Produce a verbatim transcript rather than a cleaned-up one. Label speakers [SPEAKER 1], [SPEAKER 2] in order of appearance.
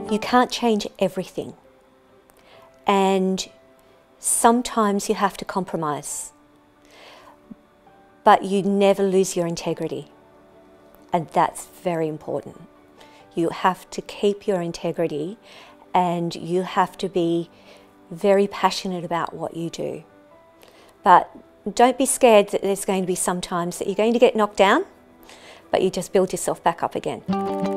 [SPEAKER 1] You can't change everything. And sometimes you have to compromise. But you never lose your integrity. And that's very important. You have to keep your integrity, and you have to be very passionate about what you do. But don't be scared that there's going to be some times that you're going to get knocked down, but you just build yourself back up again.